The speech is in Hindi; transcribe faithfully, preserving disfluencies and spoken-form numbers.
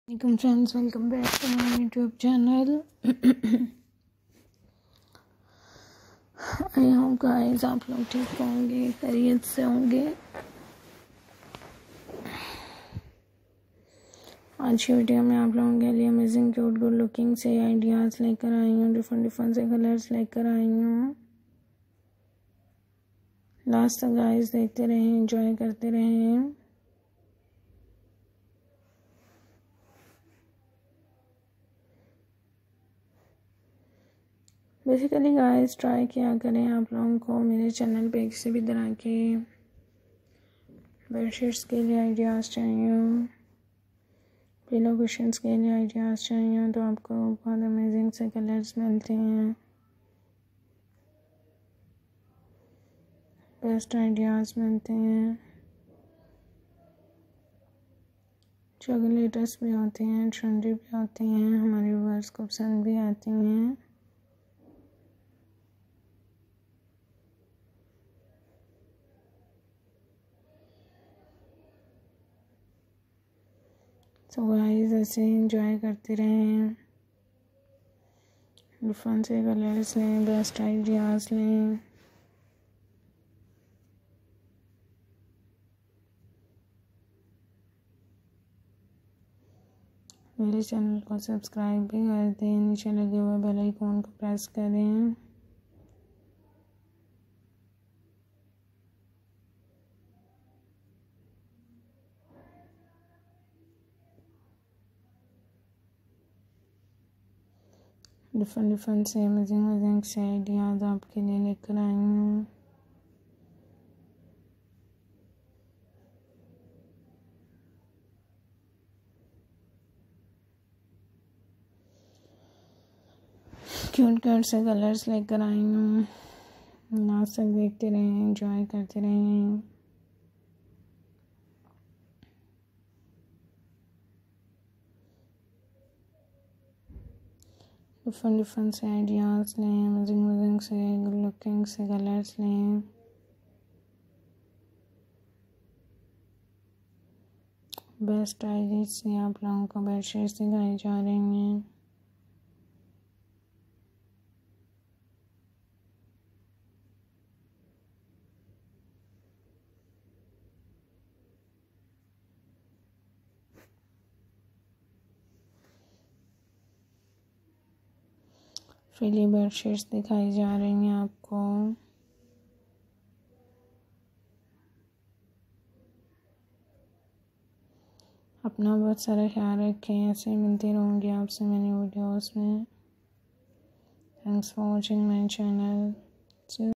Welcome friends, welcome back to my YouTube channel. I hope guys आप लोग ठीक होंगे, खैरियत से होंगे। आज की वीडियो में आप लोगों के लिए अमेजिंग क्यूट गुड लुकिंग से आइडियाज़ लेकर आई हूँ, डिफरेंट डिफरेंट से कलर्स लेकर आई हूँ। लास्ट तक गाइस देखते रहें, एंजॉय करते रहें। बेसिकली गाइस ट्राई किया करें आप लोगों को मेरे चैनल पे किसी भी तरह के बेडशीट्स के लिए आइडियाज़ चाहिए, पिलो कुशन्स के लिए आइडियाज़ चाहिए तो आपको बहुत अमेजिंग से कलर्स मिलते हैं, बेस्ट आइडियाज़ मिलते हैं, जो लेटेस्ट भी होते हैं, ट्रेंडी भी होती हैं, हमारे व्यूअर्स को पसंद भी आती हैं। तो गाइस ऐसे एंजॉय करते रहें, डिफरेंट से कलर्स लें, बेस्ट आइडियाज़ लें। मेरे चैनल को सब्सक्राइब भी कर दें, नीचे लगे हुए बेल आइकॉन को प्रेस करें। डिफरेंट डिफरेंट से अमेजिंग अमेजिंग से आइडियाज़ आपके लिए लेकर आई हूँ। क्यूट क्यूट से कलर्स लेकर आई हूँ। लास्ट तक देखते रहें, एंजॉय करते रहें। डिफरेंट डिफरेंट से आइडियाज़ लें, अमेजिंग अमेजिंग से गुड लुकिंग से कलर्स लें। बेस्ट आइडियाज से आप लोगों को बेडशीट्स दिखाई जा रही हैं। फ्रीली बेडशीट्स दिखाई जा रही हैं आपको। अपना बहुत सारा ख्याल रखें। ऐसे मिलती रहूँगी आपसे मेरी वीडियोस में। Thanks for watching my channel.